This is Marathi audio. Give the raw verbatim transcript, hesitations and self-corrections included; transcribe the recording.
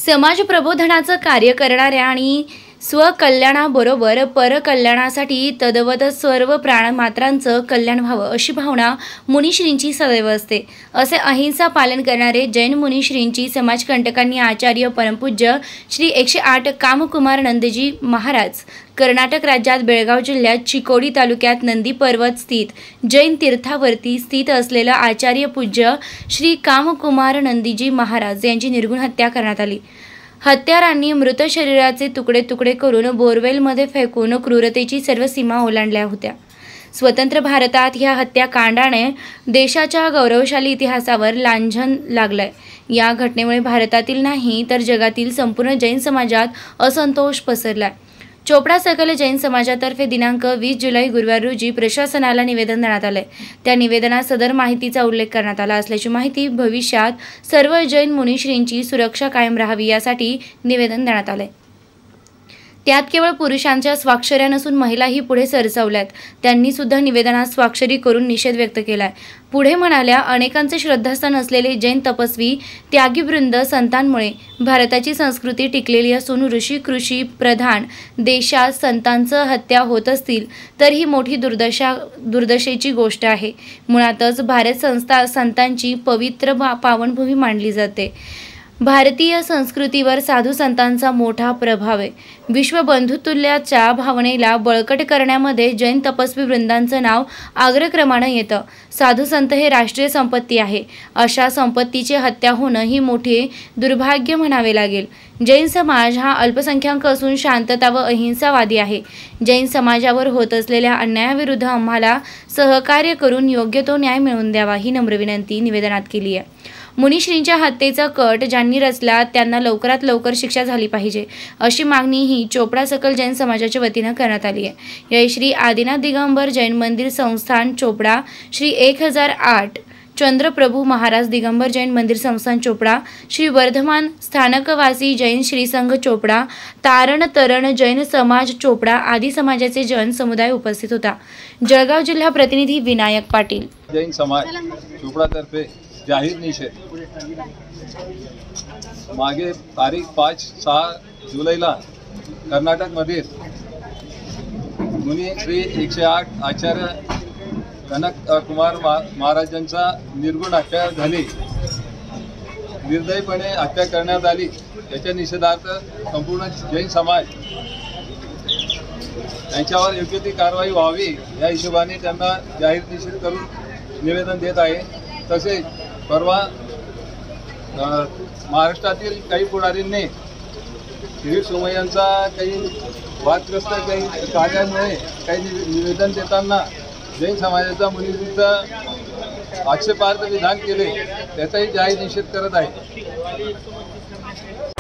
समाज प्रबोधनाचं कार्य करणाऱ्या आणि स्वकल्याणाबरोबर परकल्याणासाठी तद्वत सर्व प्राणमात्रांचं कल्याण व्हावं अशी भावना मुनिश्रींची सदैव असते, असे अहिंसा पालन करणारे जैन मुनिश्रींची समाजकंटकांनी आचार्य परमपूज्य श्री एकशे आठ कामकुमार नंदजी महाराज कर्नाटक राज्यात बेळगाव जिल्ह्यात चिकोडी तालुक्यात नंदी पर्वत स्थित जैन तीर्थावरती स्थित असलेलं आचार्य पूज्य श्री कामकुमार नंदीजी महाराज यांची निर्घृण हत्या करण्यात आली। हत्यारांनी मृत शरीराचे तुकडे तुकडे करून बोरवेलमध्ये फेकून क्रूरतेची सर्व सीमा ओलांडल्या होत्या। स्वतंत्र भारतात ह्या हत्याकांडाने देशाच्या गौरवशाली इतिहासावर लांछन लागलंय। या घटनेमुळे भारतातील नाही तर जगातील संपूर्ण जैन समाजात असंतोष पसरलाय। चोपडा सकल जैन समाजातर्फे दिनांक वीस जुलै गुरुवार रोजी प्रशासनाला निवेदन देण्यात आले। त्या निवेदनात सदर माहितीचा उल्लेख करण्यात आला असल्याची माहिती भविष्यात सर्व जैन मुनिश्रींची सुरक्षा कायम राहावी यासाठी निवेदन देण्यात आले। त्यात केवळ पुरुषांच्या स्वाक्षऱ्या नसून महिलाही पुढे सरसावल्यात। त्यांनी सुद्धा निवेदनात स्वाक्षरी करून निषेध व्यक्त केलाय। पुढे म्हणाल्या, अनेकांचे श्रद्धास्थान असलेले जैन तपस्वी त्यागीवृंद संतांमुळे भारताची संस्कृती टिकलेली असून ऋषी कृषी प्रधान देशात संतांचं हत्या होत असतील तर ही मोठी दुर्दशा दुर्दशेची गोष्ट आहे। मुळातच भारत संस्था संतांची पवित्र पावनभूमी मानली जाते। भारतीय संस्कृतीवर साधू संतांचा मोठा प्रभाव आहे। विश्वबंधुत्वाच्या भावनेला बळकट करण्यामध्ये जैन तपस्वी वृंदांचं नाव अग्रक्रमाने येतं। साधू संत हे राष्ट्रीय संपत्ती आहे। अशा संपत्तीची हत्या होणं ही मोठे दुर्भाग्य म्हणावे लागेल। जैन समाज हा अल्पसंख्याक असून शांतता व अहिंसावादी आहे। जैन समाजावर होत असलेल्या अन्यायाविरुद्ध आम्हाला सहकार्य करून योग्य तो न्याय मिळवून द्यावा ही नम्र विनंती निवेदनात केली आहे। मुनिश्रींच्या हत्येचा कट ज्यांनी रचला त्यांना लवकरात लवकर शिक्षा झाली पाहिजे अशी मागणी ही चोपडा सकल जैन समाजाच्या वतीने करण्यात आली आहे। या श्री आदिनाथ दिगंबर जैन मंदिर संस्थान चोपडा, श्री एक हजार आठ चंद्रप्रभू महाराज दिगंबर जैन मंदिर संस्थान चोपडा, श्री वर्धमान स्थानकवासी जैन श्री संघ चोपडा, तारण तरण जैन समाज चोपडा आदी समाजाचे जैन समुदाय उपस्थित होता। जळगाव जिल्हा प्रतिनिधी विनायक पाटील। जैन समाज चोपडा तर्फे जाहीर निषेध। मागे तारीख पाच सहा जुलैला कर्नाटकमध्ये मुनी श्री एकशे आठ आचार्य कनक कुमार महाराजांचा निर्गुण हत्या झाली, निर्दयीपणे हत्या करण्यात आली। याच्या निषेधार्थ संपूर्ण जैन समाज यांच्यावर योग्य ती कारवाई व्हावी या हिशोबाने त्यांना जाहीर निषेध करून निवेदन देत आहे। तसेच परवा महाराष्ट्रातील काही पुढारींनी श्री सोमय्यांचा काही वादग्रस्त काही कार्यामुळे काही निवेदन देताना जैन समाजाचा मुनीचा आक्षेपार्ह विधान केले, त्याचाही जाहीर निषेध करत आहे।